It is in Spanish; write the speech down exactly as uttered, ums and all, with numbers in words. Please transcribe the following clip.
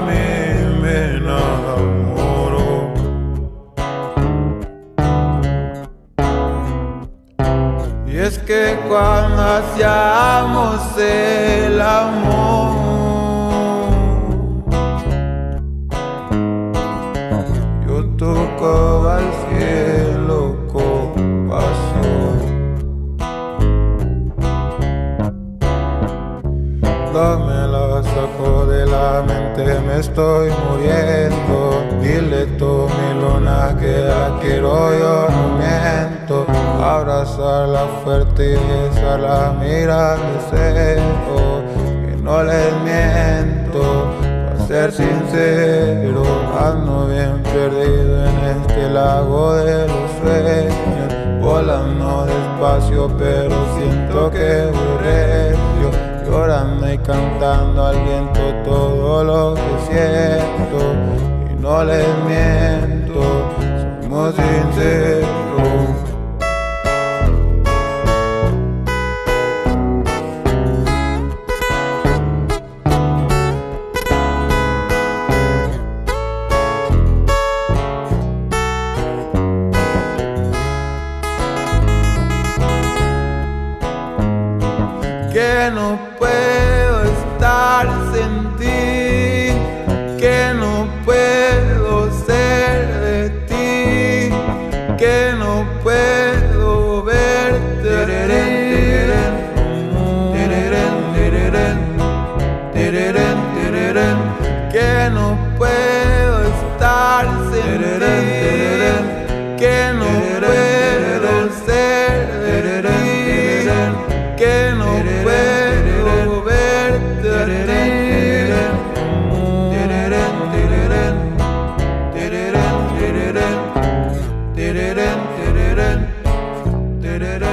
mí me enamoró. Y es que cuando hacíamos el amor, yo tocaba el cielo con pasión. Me la saco de la mente, me estoy muriendo. Dile tú, mi luna, que la quiero, yo no miento. Abrazarla fuerte y besarla, mira que deseo, que no les miento. Para ser sincero, ando bien perdido en este lago de los sueños, volando despacio, pero siento que voy recio, llorando y cantando al viento todo lo que siento. Y no les miento, somos sinceros. Que no puedo estar sin ti, que no puedo ser de ti, que no puedo verte así. Que no puedo estar sin ti, que no puedo ser de ti, que no puedo verte a ti.